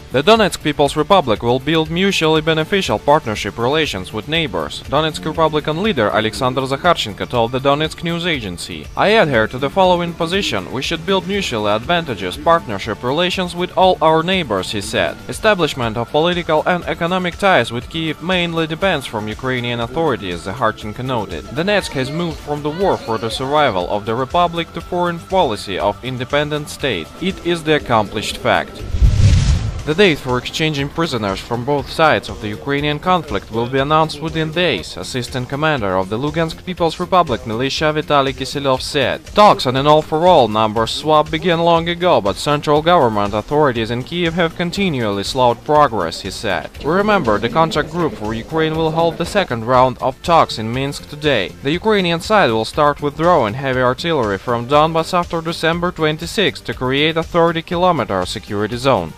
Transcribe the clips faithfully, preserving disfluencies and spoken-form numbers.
The Donetsk People's Republic will build mutually beneficial partnership relations with neighbors, Donetsk Republican leader Alexander Zakharchenko told the Donetsk news agency. I adhere to the following position: we should build mutually advantageous partnership relations with all our neighbors, he said. Establishment of political and economic ties with Kiev mainly depends from Ukrainian authorities, Zakharchenko noted. Donetsk has moved from the war for the survival of the republic to foreign policy of independent state. It is the accomplished fact. The date for exchanging prisoners from both sides of the Ukrainian conflict will be announced within days, Assistant Commander of the Lugansk People's Republic militia Vitaly Kiselyov said. Talks on an all-for-all number swap began long ago, but central government authorities in Kiev have continually slowed progress, he said. We remember the contact group for Ukraine will hold the second round of talks in Minsk today. The Ukrainian side will start withdrawing heavy artillery from Donbas after December twenty-sixth to create a thirty kilometer security zone.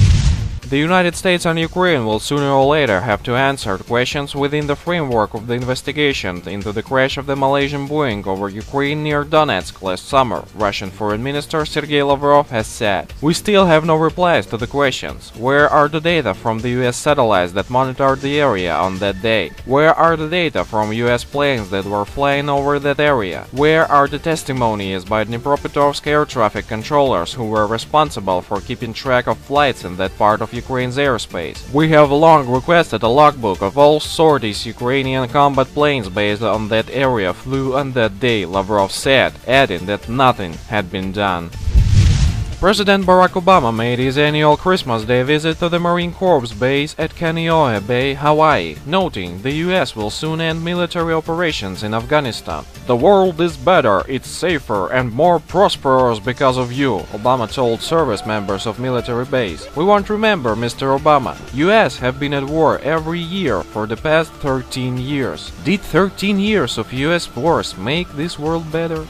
The United States and Ukraine will sooner or later have to answer questions within the framework of the investigation into the crash of the Malaysian Boeing over Ukraine near Donetsk last summer, Russian Foreign Minister Sergei Lavrov has said. We still have no replies to the questions. Where are the data from the U S satellites that monitored the area on that day? Where are the data from U S planes that were flying over that area? Where are the testimonies by Dnipropetrovsk air traffic controllers who were responsible for keeping track of flights in that part of Ukraine's airspace? We have long requested a logbook of all sorties Ukrainian combat planes based on that area flew on that day, Lavrov said, adding that nothing had been done. President Barack Obama made his annual Christmas Day visit to the Marine Corps base at Kaneohe Bay, Hawaii, noting the U S will soon end military operations in Afghanistan. The world is better, it's safer and more prosperous because of you, Obama told service members of military base. We want to remember, Mister Obama, U S have been at war every year for the past thirteen years. Did thirteen years of U S wars make this world better?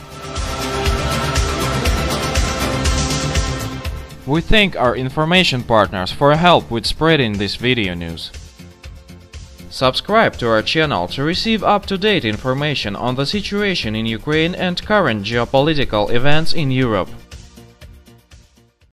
We thank our information partners for help with spreading this video news. Subscribe to our channel to receive up-to-date information on the situation in Ukraine and current geopolitical events in Europe.